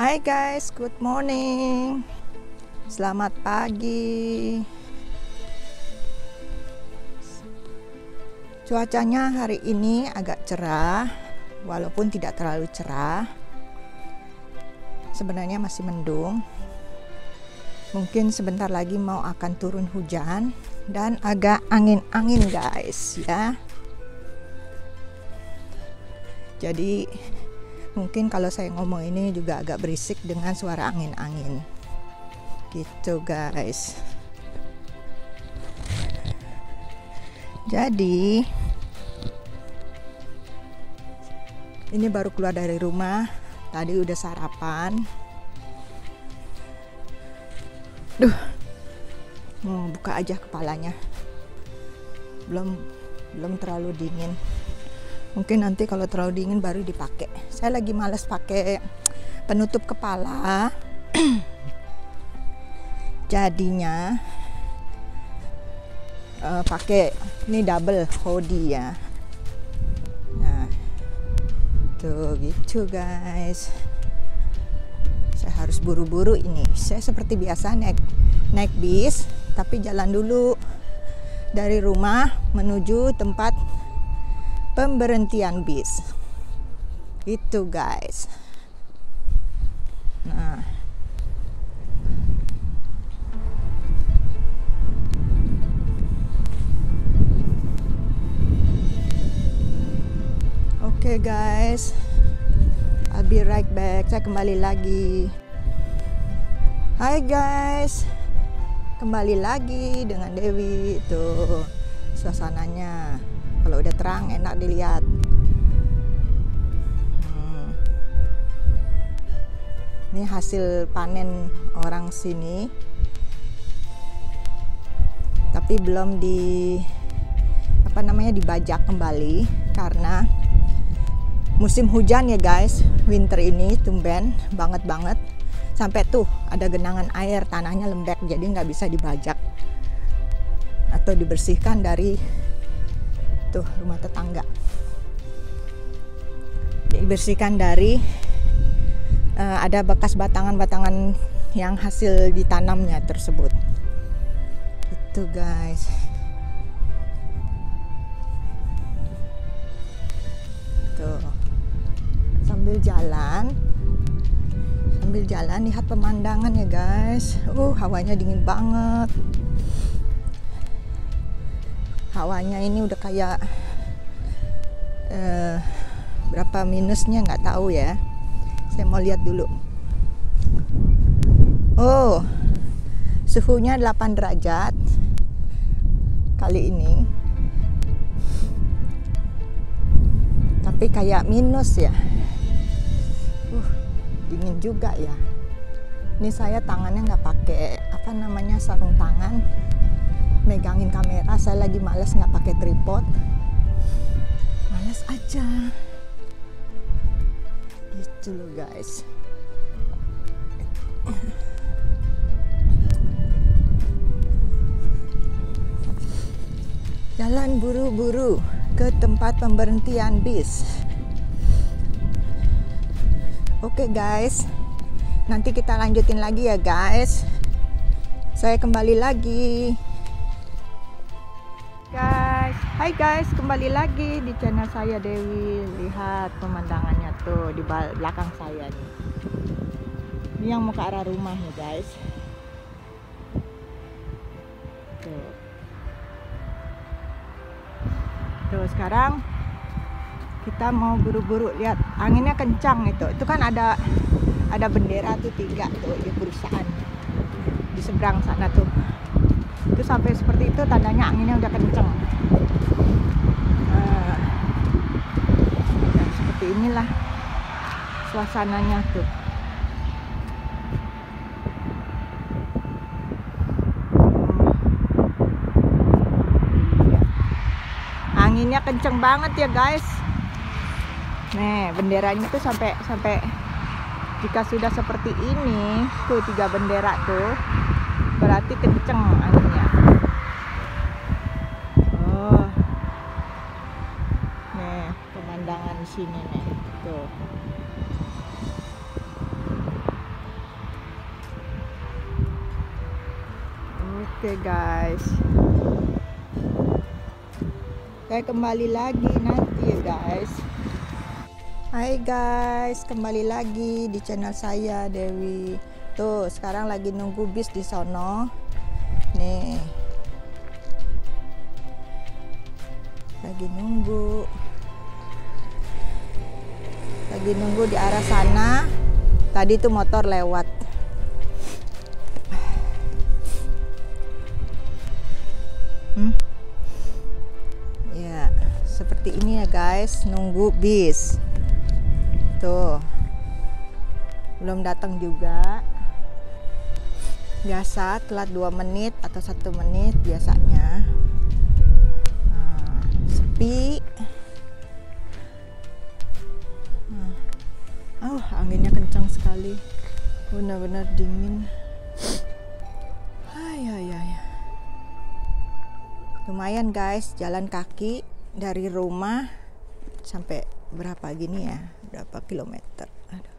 Hai guys, good morning. Selamat pagi. Cuacanya hari ini agak cerah, walaupun tidak terlalu cerah. Sebenarnya masih mendung. Mungkin sebentar lagi mau akan turun hujan dan agak angin-angin guys ya. Jadi mungkin kalau saya ngomong ini juga agak berisik dengan suara angin-angin. Gitu guys. Jadi ini baru keluar dari rumah. Tadi udah sarapan. Mau buka aja kepalanya. Belum terlalu dingin. Mungkin nanti kalau terlalu dingin baru dipakai. Saya lagi males pakai penutup kepala. Jadinya pakai ini double hoodie ya. Nah, tuh gitu guys. Saya harus buru-buru ini. Saya seperti biasa naik bis, tapi jalan dulu dari rumah menuju tempat pemberhentian bis. Itu guys. Nah, oke guys, I'll be right back. Saya kembali lagi. Hai guys, kembali lagi dengan Dewi. Tuh suasananya. Kalau udah terang enak dilihat. Ini hasil panen orang sini, tapi belum dibajak kembali karena musim hujan ya guys. Winter ini tumben banget sampai tuh ada genangan air, tanahnya lembek, jadi nggak bisa dibajak atau dibersihkan dari tuh rumah tetangga. Dibersihkan dari ada bekas batangan-batangan yang hasil ditanamnya tersebut. Itu guys. Tuh. Sambil jalan lihat pemandangan ya guys. Hawanya dingin banget. Hawanya ini udah kayak berapa minusnya nggak tahu ya. Saya mau lihat dulu. Suhunya 8 derajat kali ini. Tapi kayak minus ya. Dingin juga ya. Ini saya tangannya nggak pakai sarung tangan. Megangin kamera, saya lagi males nggak pakai tripod. Males aja. Gitu loh guys. Jalan buru-buru ke tempat pemberhentian bis. Oke guys, nanti kita lanjutin lagi ya guys. Saya kembali lagi. Hai guys, kembali lagi di channel saya Dewi. Lihat pemandangannya tuh di belakang saya nih. Ini yang mau ke arah rumah nih guys. Tuh sekarang kita mau buru-buru lihat, anginnya kencang itu. Itu kan ada bendera tuh 3 tuh di perusahaan di seberang sana tuh. Itu sampai seperti itu tandanya anginnya udah kencang. Dan seperti inilah suasananya tuh. Anginnya kenceng banget ya guys. Nih benderanya tuh sampai jika sudah seperti ini tuh 3 bendera tuh berarti kenceng anginnya. Nih pemandangan di sini nih tuh. Oke guys, saya kembali lagi nanti ya guys. Hai guys, kembali lagi di channel saya Dewi. Tuh sekarang lagi nunggu bis di sono nih, lagi nunggu di arah sana. Tadi tuh motor lewat. Ya seperti ini ya guys, nunggu bis tuh belum datang juga. Biasa telat 2 menit atau 1 menit biasanya. Sepi. Anginnya kencang sekali, benar-benar dingin. Lumayan guys, jalan kaki dari rumah sampai berapa gini ya, berapa kilometer. Aduh.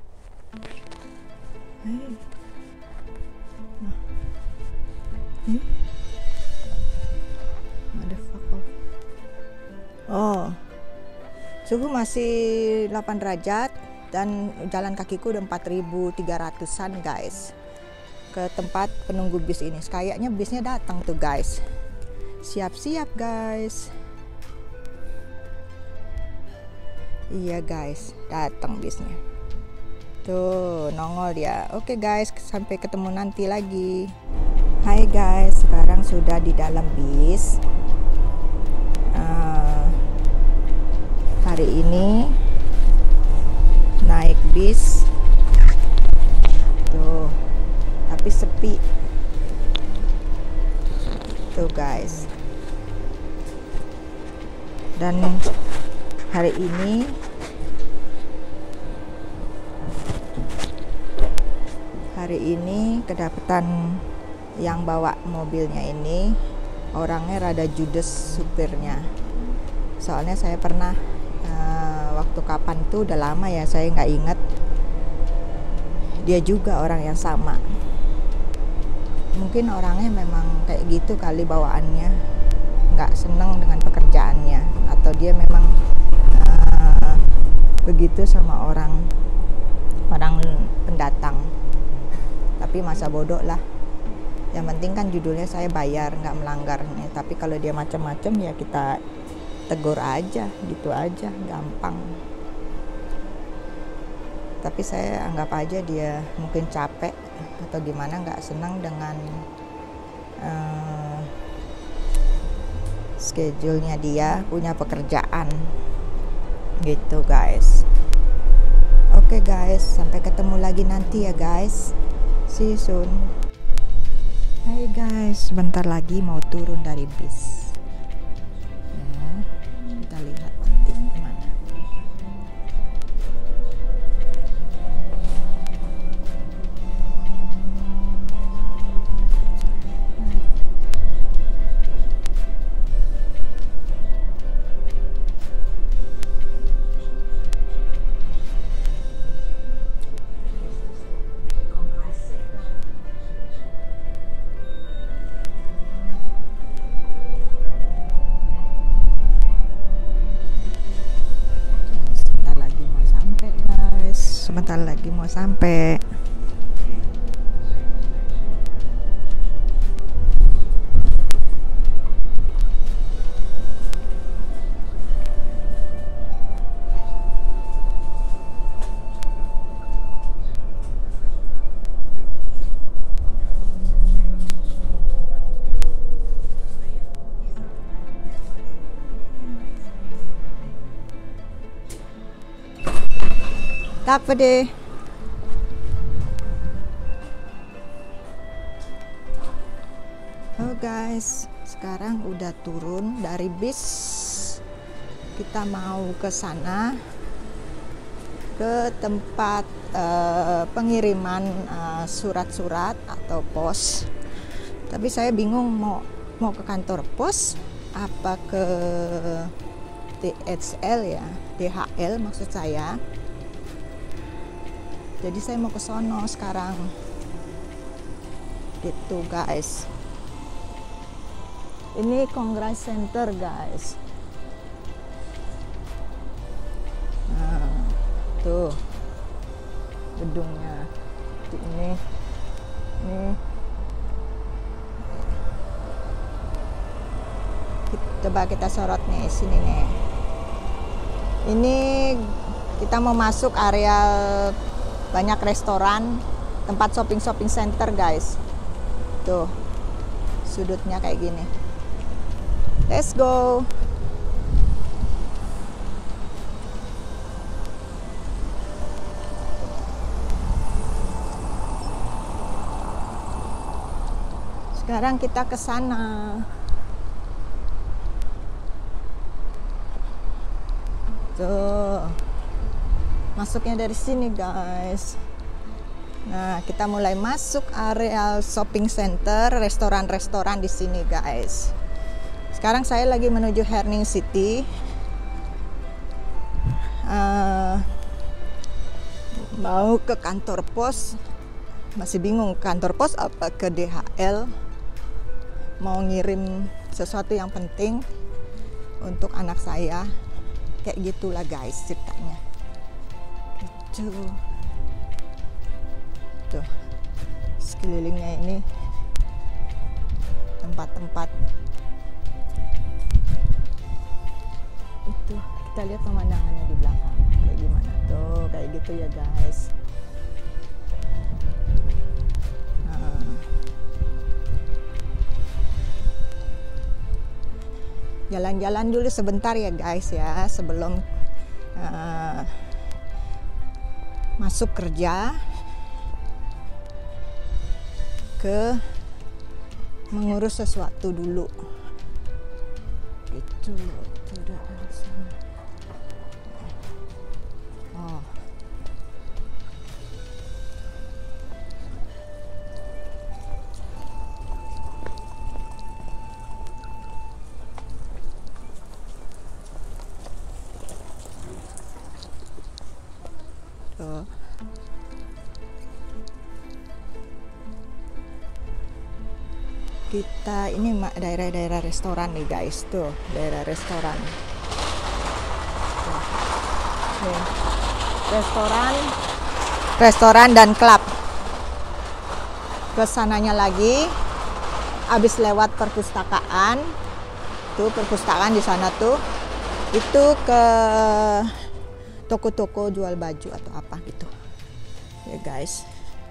Oh, suhu masih 8 derajat dan jalan kakiku udah 4.300-an guys ke tempat penunggu bis ini. Kayaknya bisnya datang tuh guys. Siap-siap guys. Iya guys, datang bisnya. Tuh nongol dia. Oke guys, sampai ketemu nanti lagi. Hai guys, sekarang sudah di dalam bis. Hari ini naik bis. Tuh, tapi sepi. Tuh guys. Dan hari ini kedapatan yang bawa mobilnya ini orangnya rada judes, supirnya. Soalnya saya pernah waktu kapan tuh udah lama ya, saya nggak ingat. Dia juga orang yang sama. Mungkin orangnya memang kayak gitu kali bawaannya, nggak seneng dengan pekerjaannya, atau dia memang begitu sama orang pendatang. Tapi masa bodoh lah. Yang penting kan judulnya saya bayar, nggak melanggar. Tapi kalau dia macam-macam ya kita tegur aja, gitu aja, gampang. Tapi saya anggap aja dia mungkin capek atau gimana, nggak senang dengan schedule-nya dia, punya pekerjaan gitu guys. Oke guys, sampai ketemu lagi nanti ya guys. See you soon. Hai guys, sebentar lagi mau turun dari bis. Kita lihat nanti gimana. Sebentar lagi mau sampai. Apa deh? Oh guys, sekarang udah turun dari bis. Kita mau ke sana, ke tempat pengiriman surat-surat atau pos. Tapi saya bingung mau ke kantor pos apa ke DHL ya, DHL maksud saya. Jadi saya mau ke sono sekarang. Gitu guys. Ini Congress Center guys. Nah, tuh gedungnya. Ini coba kita sorot nih sini nih. Ini kita mau masuk area banyak restoran, tempat shopping center guys. Tuh sudutnya kayak gini. Let's go. Sekarang kita ke sana. Tuh. Masuknya dari sini, guys. Nah, kita mulai masuk area shopping center, restoran-restoran di sini, guys. Sekarang saya lagi menuju Herning City. Mau ke kantor pos. Masih bingung kantor pos apa ke DHL. Mau ngirim sesuatu yang penting untuk anak saya. Kayak gitulah guys ceritanya. Gitu. Tuh. Sekelilingnya ini tempat-tempat. Itu kita lihat pemandangannya di belakang kayak gimana tuh, kayak gitu ya guys. Jalan-jalan dulu sebentar ya guys ya, sebelum masuk kerja ke mengurus sesuatu dulu gitu. Udah dari sana. Oh. Tuh. Kita ini daerah-daerah restoran nih guys, tuh daerah restoran. Tuh. Nih. Restoran dan klub. Kesananya lagi, abis lewat perpustakaan, tuh perpustakaan di sana tuh, itu ke toko-toko jual baju atau apa gitu ya guys.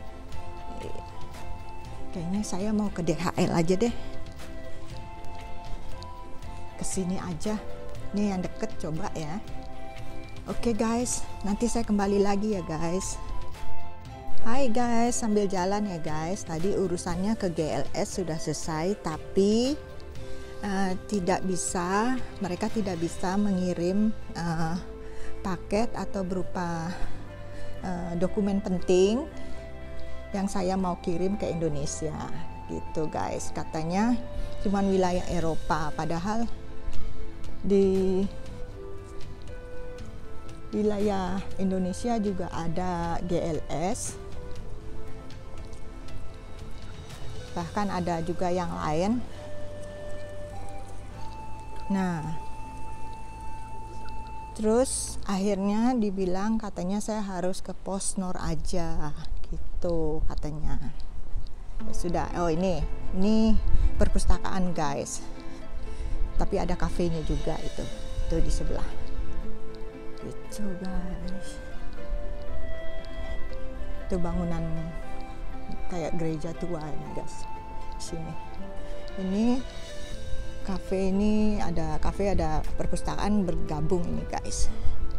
Kayaknya saya mau ke DHL aja deh, kesini aja nih yang deket, coba ya. Oke guys, nanti saya kembali lagi ya guys. Hai guys, sambil jalan ya guys. Tadi urusannya ke GLS sudah selesai, tapi mereka tidak bisa mengirim paket atau berupa dokumen penting yang saya mau kirim ke Indonesia gitu guys. Katanya cuman wilayah Eropa, padahal di wilayah Indonesia juga ada GLS, bahkan ada juga yang lain. Nah, terus akhirnya dibilang katanya saya harus ke Posnor aja gitu katanya. Ya sudah, oh ini perpustakaan guys. Tapi ada kafenya juga itu di sebelah. Gitu guys. Itu bangunan kayak gereja tua ini guys. Sini. Ini kafe, ada perpustakaan bergabung ini guys.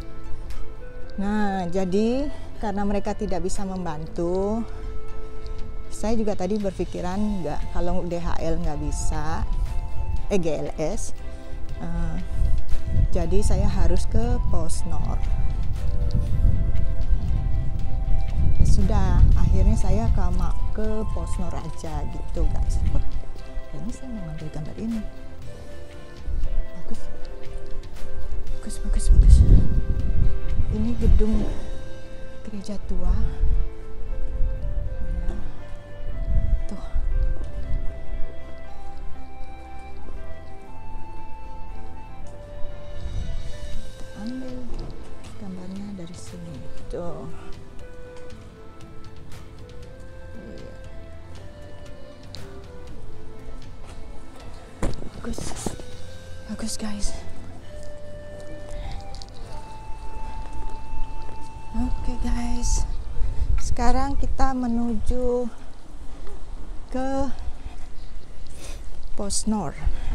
Nah, jadi karena mereka tidak bisa membantu, saya juga tadi berpikiran kalau DHL nggak bisa, GLS, jadi saya harus ke Posnor. Ya sudah, akhirnya saya ke Posnor aja gitu guys. Wah, ini saya mau ambil gambar ini. Bagus. Ini gedung gereja tua. Ya. Tuh. bagus, bagus guys. Oke guys, sekarang kita menuju ke Pos Nor.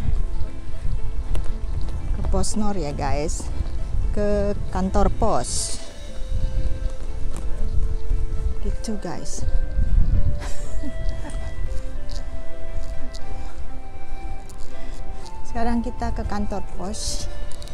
Ke Pos Nor ya guys, ke kantor pos. Gitu guys. Sekarang kita ke kantor pos,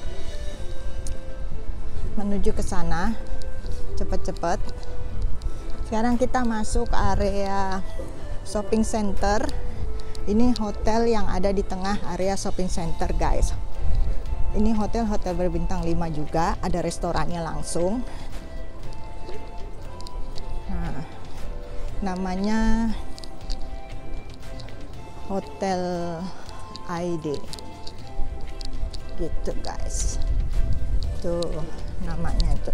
menuju ke sana cepet-cepet. Sekarang kita masuk area shopping center. Ini hotel yang ada di tengah area shopping center guys. Ini hotel berbintang 5 juga, ada restorannya langsung. Nah, namanya Hotel ID. Gitu guys, tuh namanya tuh.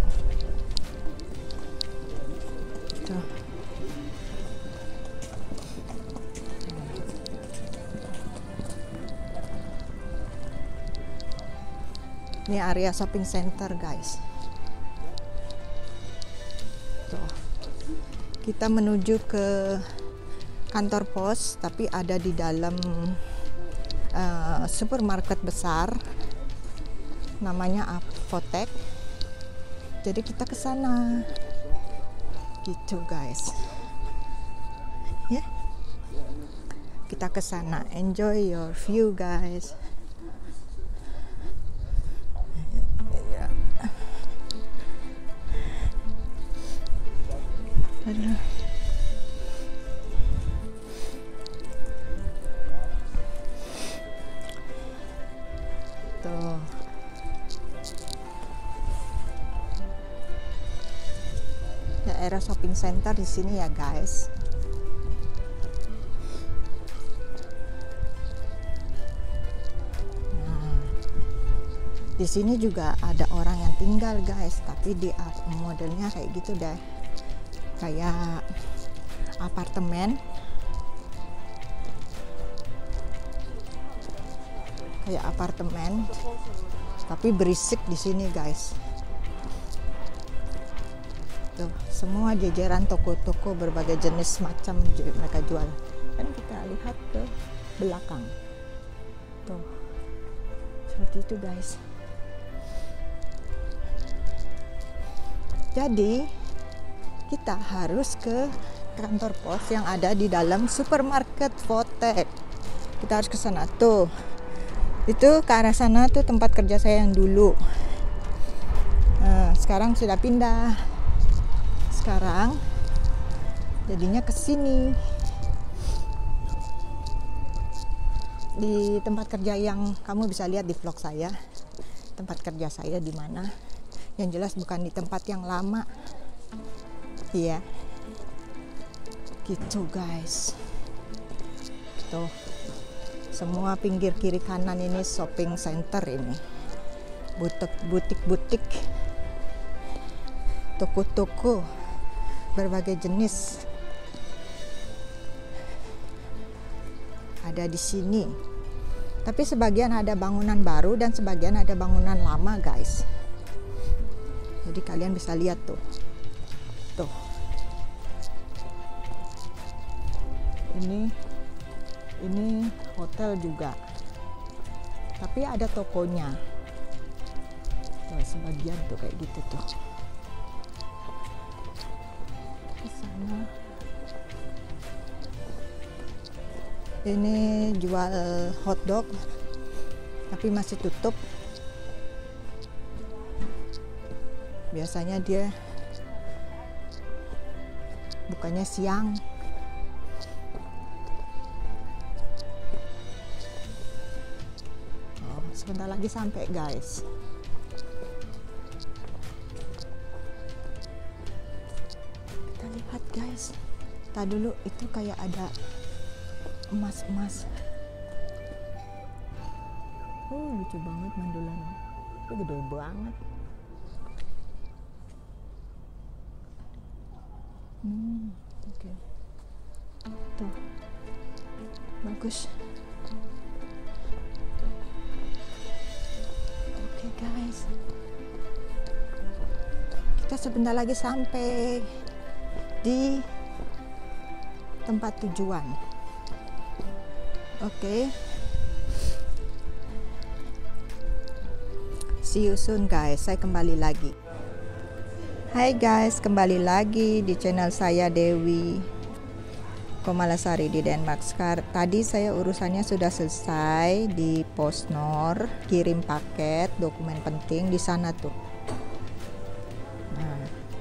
Ini area shopping center guys. Tuh, kita menuju ke kantor pos, tapi ada di dalam supermarket besar, namanya Apotek. Jadi kita ke sana, gitu guys. Ya, kita ke sana. Enjoy your view guys. Tuh. Daerah shopping center di sini ya guys. Nah, di sini juga ada orang yang tinggal guys, tapi di modelnya kayak gitu deh, kayak apartemen, tapi berisik di sini guys. Tuh, semua jajaran toko-toko berbagai jenis macam mereka jual. Kan kita lihat ke belakang. Tuh, seperti itu guys. Jadi kita harus ke kantor pos yang ada di dalam supermarket Apotek. Kita harus ke sana tuh. Itu ke arah sana tuh tempat kerja saya yang dulu. Nah, sekarang sudah pindah. Sekarang jadinya ke sini. Di tempat kerja yang kamu bisa lihat di vlog saya. Tempat kerja saya di mana? Yang jelas bukan di tempat yang lama. Iya. Gitu guys. Tuh. Semua pinggir kiri kanan ini shopping center ini. Butik-butik, toko-toko berbagai jenis ada di sini. Tapi sebagian ada bangunan baru dan sebagian ada bangunan lama guys. Jadi kalian bisa lihat tuh. Tuh. Ini hotel juga. Tapi ada tokonya. Tuh, sebagian tuh kayak gitu tuh. Ke sana. Ini jual hotdog tapi masih tutup. Biasanya dia bukanya siang. Sebentar lagi sampai guys. Kita lihat guys. Tadi dulu itu kayak ada emas-emas. Lucu banget mandulan. Itu gede banget. Oke. Tuh. Bagus. guys. Kita sebentar lagi sampai di tempat tujuan. Oke. See you soon guys. Saya kembali lagi. Hai guys, kembali lagi di channel saya Dewi Komalasari di Denmark. Tadi saya urusannya sudah selesai di PostNord, kirim paket, dokumen penting di sana tuh. Nah,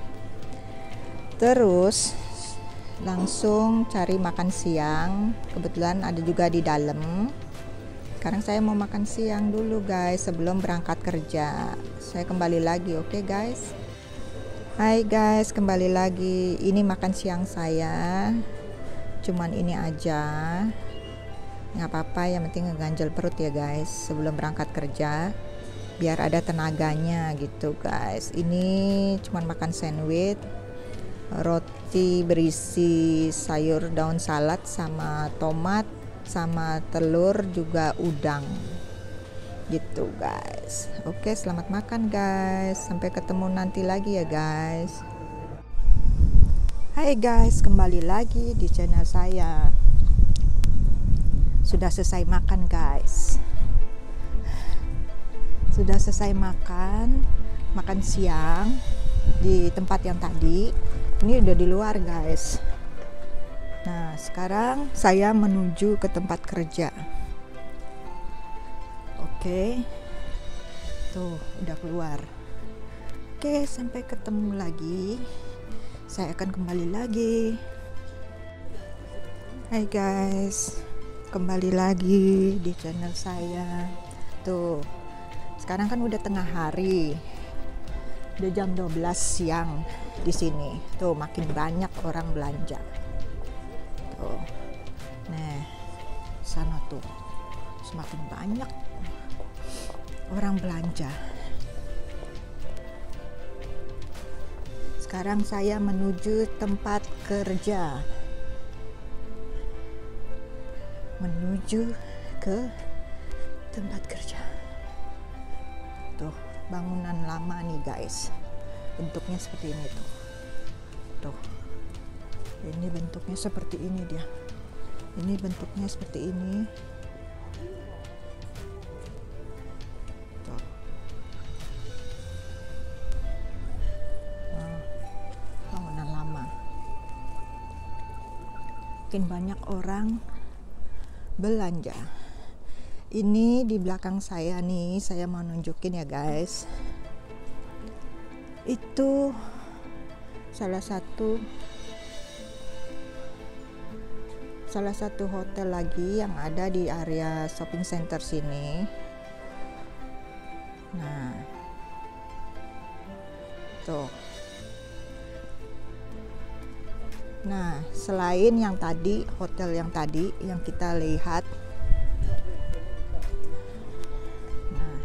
terus langsung cari makan siang. Kebetulan ada juga di dalam. Sekarang saya mau makan siang dulu guys sebelum berangkat kerja. Saya kembali lagi, oke guys. Hai guys, kembali lagi. Ini makan siang saya. Cuman ini aja. Nggak apa-apa, yang penting ngeganjel perut ya guys sebelum berangkat kerja. Biar ada tenaganya gitu guys. Ini cuman makan sandwich, roti berisi sayur daun salad sama tomat sama telur juga udang. Gitu guys. Oke, selamat makan guys. Sampai ketemu nanti lagi ya guys. Hai guys, kembali lagi di channel saya. Sudah selesai makan guys. Sudah selesai makan siang di tempat yang tadi. Ini udah di luar guys. Nah, sekarang saya menuju ke tempat kerja. Oke, tuh udah keluar. Oke, sampai ketemu lagi. Saya akan kembali lagi. Hai guys, kembali lagi di channel saya. Tuh, sekarang kan udah tengah hari, udah jam 12 siang di sini. Tuh makin banyak orang belanja. Tuh, nah, sana tuh semakin banyak orang belanja. Sekarang saya menuju tempat kerja. Menuju ke tempat kerja. Tuh, bangunan lama nih guys. Bentuknya seperti ini tuh. Tuh. Ini bentuknya seperti ini dia. Ini bentuknya seperti ini. Makin banyak orang belanja. Ini di belakang saya nih, saya mau nunjukin ya guys. Itu salah satu hotel lagi yang ada di area shopping center sini. Nah, tuh. Nah, selain yang tadi, hotel yang tadi yang kita lihat. Nah,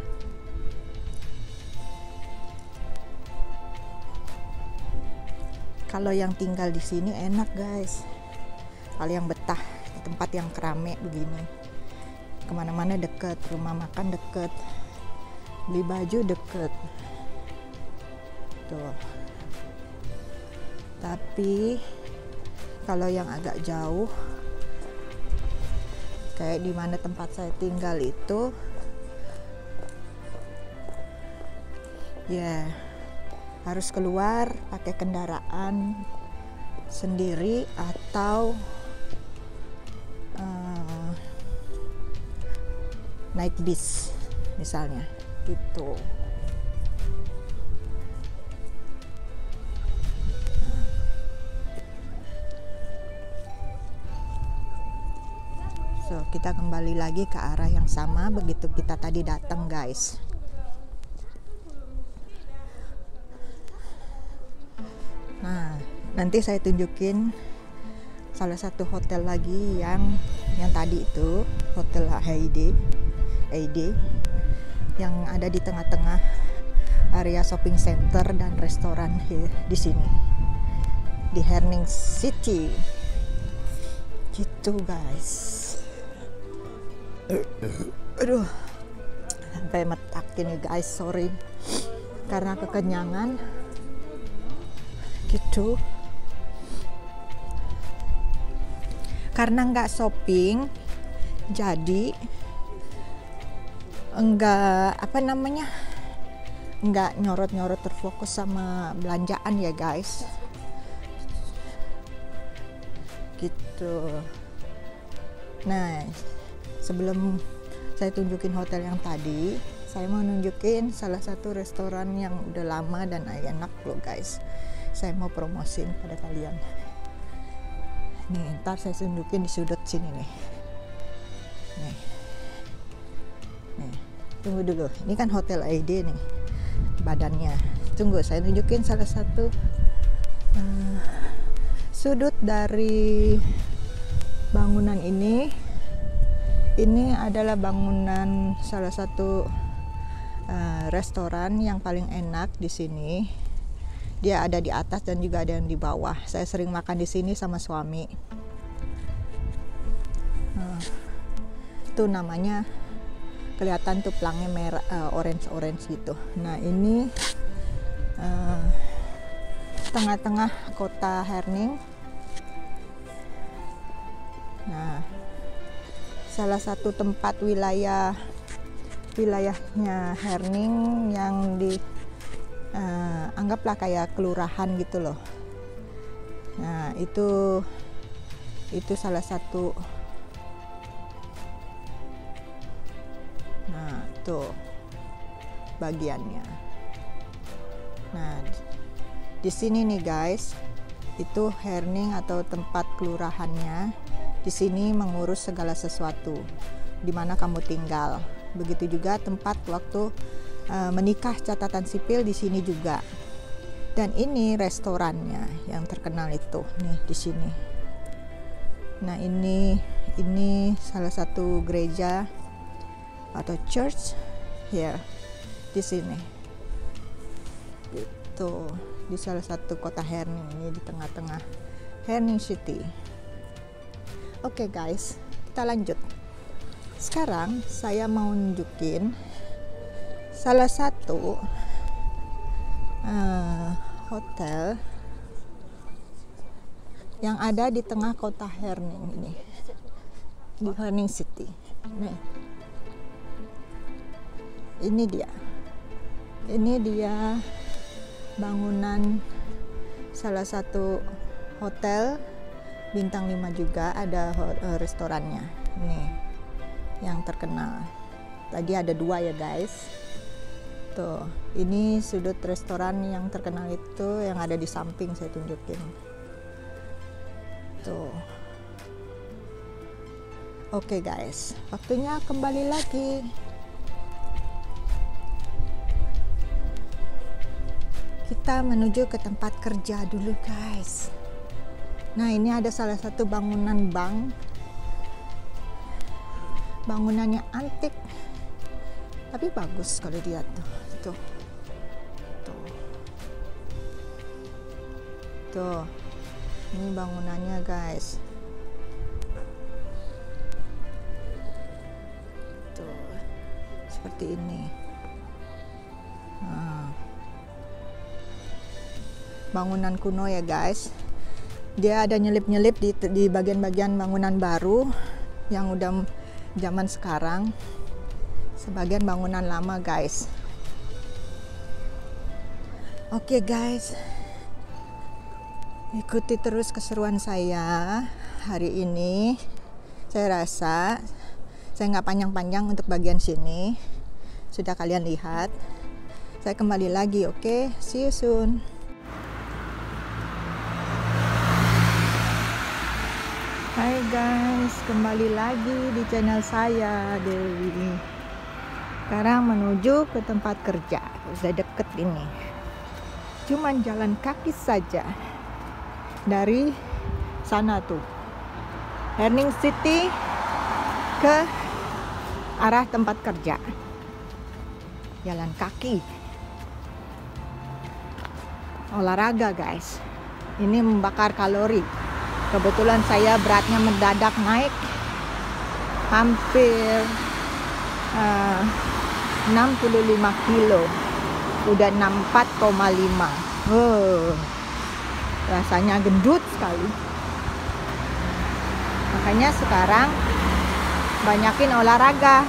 kalau yang tinggal di sini enak guys. Kalau yang betah di tempat yang kerame begini, kemana-mana deket, rumah makan deket, beli baju deket. Tuh. Tapi kalau yang agak jauh, kayak di mana tempat saya tinggal itu, ya harus keluar pakai kendaraan sendiri atau naik bis misalnya gitu. So, kita kembali lagi ke arah yang sama begitu kita tadi datang guys. Nah, nanti saya tunjukin salah satu hotel lagi yang tadi itu, Hotel Heide yang ada di tengah-tengah area shopping center dan restoran di sini di Herning City. Gitu guys. Aduh, sampai metak ini guys, sorry karena kekenyangan gitu. Karena nggak shopping jadi enggak enggak nyorot-nyorot, terfokus sama belanjaan ya guys gitu. Nah, sebelum saya tunjukin hotel yang tadi, saya mau nunjukin salah satu restoran yang udah lama dan enak loh guys. Saya mau promosin pada kalian. Nih, ntar saya tunjukin di sudut sini nih. Nih, tunggu dulu. Ini kan Hotel ID nih badannya. Tunggu, saya tunjukin salah satu sudut dari bangunan ini. Ini adalah bangunan salah satu restoran yang paling enak di sini. Dia ada di atas dan juga ada yang di bawah. Saya sering makan di sini sama suami. Itu namanya, kelihatan tuh pelangnya merah, orange gitu. Nah, ini tengah-tengah kota Herning. Nah, salah satu tempat wilayahnya Herning yang anggaplah kayak kelurahan gitu loh. Nah, itu salah satu. Nah, tuh bagiannya. Nah, di sini nih guys, itu Herning atau tempat kelurahannya. Di sini mengurus segala sesuatu di mana kamu tinggal. Begitu juga tempat waktu menikah catatan sipil di sini juga. Dan ini restorannya yang terkenal itu nih di sini. Nah, ini salah satu gereja atau church here di sini. Itu di salah satu kota Herning, ini di tengah-tengah Herning City. Oke guys, kita lanjut. Sekarang saya mau nunjukin salah satu hotel yang ada di tengah kota Herning ini, di Herning City. Nih, ini dia bangunan salah satu hotel bintang 5 juga, ada restorannya. Nih yang terkenal. Tadi ada 2 ya guys. Tuh, ini sudut restoran yang terkenal itu yang ada di samping, saya tunjukin. Tuh. Oke guys, waktunya kembali lagi. Kita menuju ke tempat kerja dulu guys. Nah, ini ada salah satu bangunan bank. Bangunannya antik, tapi bagus kalau dilihat tuh. Tuh, ini bangunannya guys. Tuh, seperti ini. Nah, bangunan kuno ya guys. Dia ada nyelip-nyelip di bagian-bagian bangunan baru yang udah zaman sekarang. Sebagian bangunan lama guys. Oke guys, ikuti terus keseruan saya hari ini. Saya rasa saya nggak panjang-panjang untuk bagian sini, sudah kalian lihat. Saya kembali lagi, oke? See you soon. Hai guys, kembali lagi di channel saya, Dewi. Sekarang menuju ke tempat kerja. Sudah deket ini, cuman jalan kaki saja dari sana tuh, Herning City, ke arah tempat kerja. Jalan kaki, olahraga guys. Ini membakar kalori. Kebetulan saya beratnya mendadak naik hampir 65 kilo. Udah 64,5. Rasanya gendut sekali. Makanya sekarang banyakin olahraga.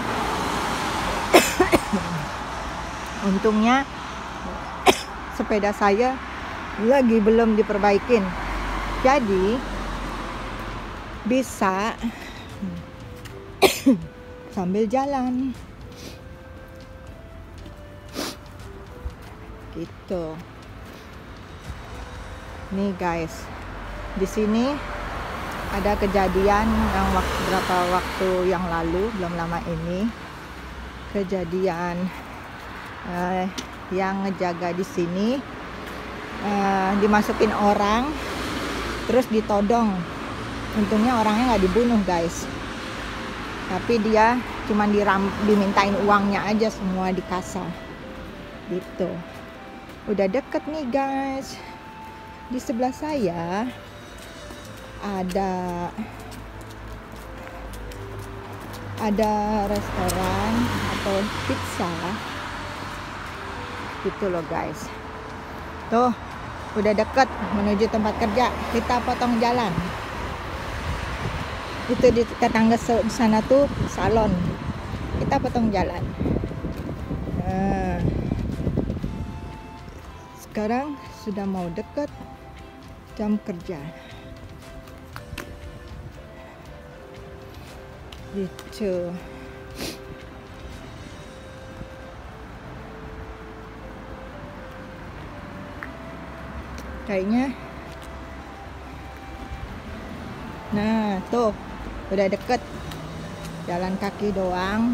Untungnya sepeda saya lagi belum diperbaikin, jadi bisa sambil jalan gitu. Nih guys, di sini ada kejadian yang beberapa waktu yang lalu, belum lama ini, kejadian yang ngejaga di sini dimasukin orang terus ditodong. Untungnya orangnya nggak dibunuh guys, tapi dia cuman dimintain uangnya aja, semua dikasih gitu. Udah deket nih guys, di sebelah saya ada restoran atau pizza gitu loh guys. Tuh udah deket menuju tempat kerja, kita potong jalan. Itu di tetangga sana tuh salon, kita potong jalan. Sekarang sudah mau deket jam kerja gitu. Kayaknya nah tuh udah deket, jalan kaki doang.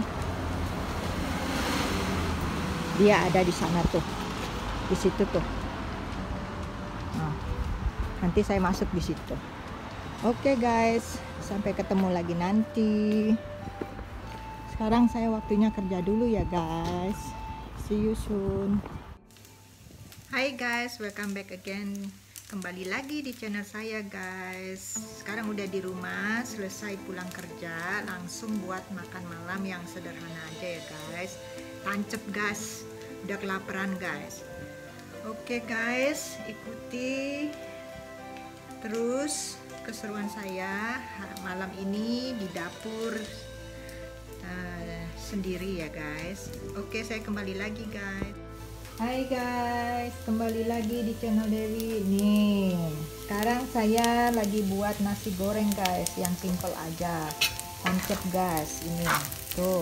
Dia ada di sana tuh, di situ tuh. Nah, nanti saya masuk di situ. Oke guys, sampai ketemu lagi nanti. Sekarang saya waktunya kerja dulu ya guys. See you soon. Hai guys, welcome back again. Kembali lagi di channel saya guys. Sekarang udah di rumah, selesai pulang kerja, langsung buat makan malam yang sederhana aja ya guys. Tancep gas, udah kelaparan guys. Oke guys, ikuti terus keseruan saya malam ini di dapur sendiri ya guys. Oke, saya kembali lagi guys. Hai guys, kembali lagi di channel Dewi. Nih, sekarang saya lagi buat nasi goreng guys, yang simple aja. Tancap gas ini. Tuh.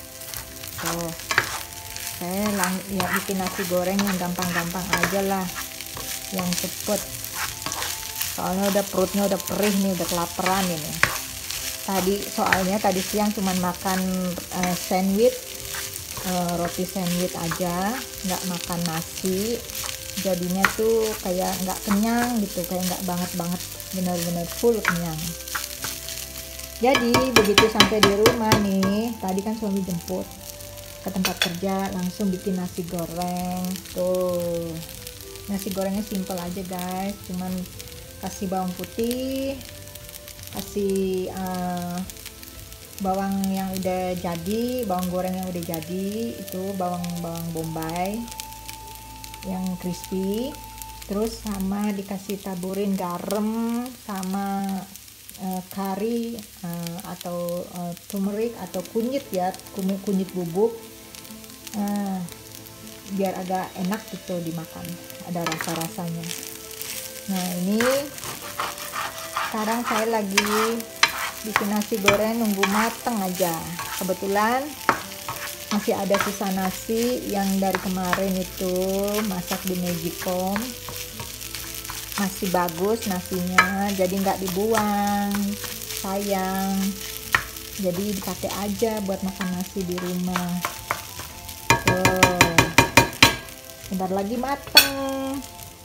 Saya ya bikin nasi goreng yang gampang-gampang aja lah, yang cepet. Soalnya perutnya udah perih nih, udah kelaparan ini. Soalnya tadi siang cuman makan sandwich. Roti sandwich aja, nggak makan nasi, jadinya tuh kayak nggak kenyang gitu, kayak nggak banget bener-bener full kenyang. Jadi begitu sampai di rumah nih, tadi kan suami jemput ke tempat kerja, langsung bikin nasi goreng. Tuh, nasi gorengnya simple aja guys, cuman kasih bawang putih, kasih bawang yang udah jadi, bawang goreng yang udah jadi, itu bawang bombay yang crispy, terus sama dikasih taburin garam sama kari atau turmeric atau kunyit ya, kunyit bubuk, biar agak enak gitu dimakan, ada rasa-rasanya. Nah ini sekarang saya lagi bikin nasi goreng, nunggu mateng aja. Kebetulan masih ada sisa nasi yang dari kemarin itu masak di Magicom, masih bagus nasinya, jadi nggak dibuang, sayang. Jadi dipakai aja buat makan nasi di rumah. Tuh, sebentar lagi mateng.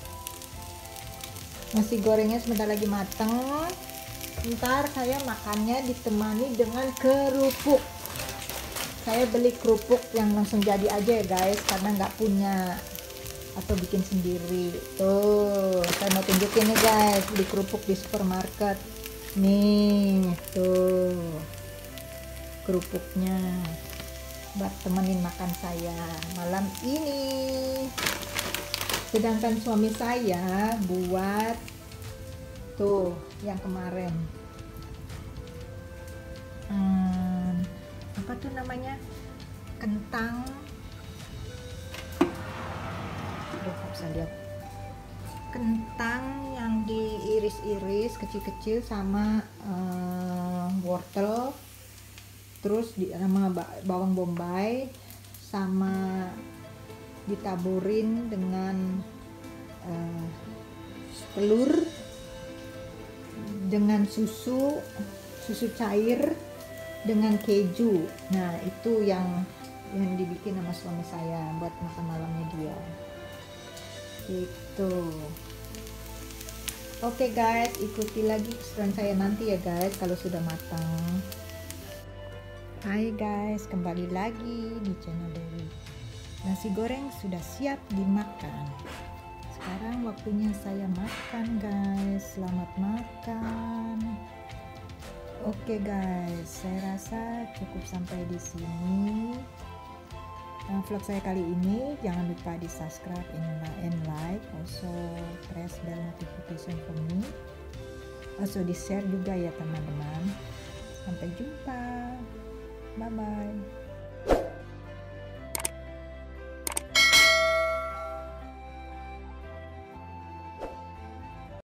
Nasi gorengnya sebentar lagi mateng. Ntar saya makannya ditemani dengan kerupuk. Saya beli kerupuk yang langsung jadi aja ya guys, karena nggak punya atau bikin sendiri. Tuh, saya mau tunjukin nih guys, beli kerupuk di supermarket. Nih, tuh kerupuknya. buat temenin makan saya malam ini. Sedangkan suami saya buat tuh yang kemarin apa tuh namanya, kentang, aduh nggak bisa lihat, kentang yang diiris-iris kecil-kecil sama wortel, terus sama bawang bombay, sama ditaburin dengan telur dengan susu cair dengan keju. Nah itu yang dibikin sama suami saya buat makan malamnya dia gitu. Oke guys, ikuti lagi keseruan saya nanti ya guys kalau sudah matang. Hai guys, kembali lagi di channel Dewi. Nasi goreng sudah siap dimakan. Sekarang waktunya saya makan guys. Selamat makan. Oke guys, saya rasa cukup sampai di sini vlog saya kali ini. Jangan lupa di subscribe and like, also press bell notification for me, also di share juga ya teman-teman. Sampai jumpa, bye bye.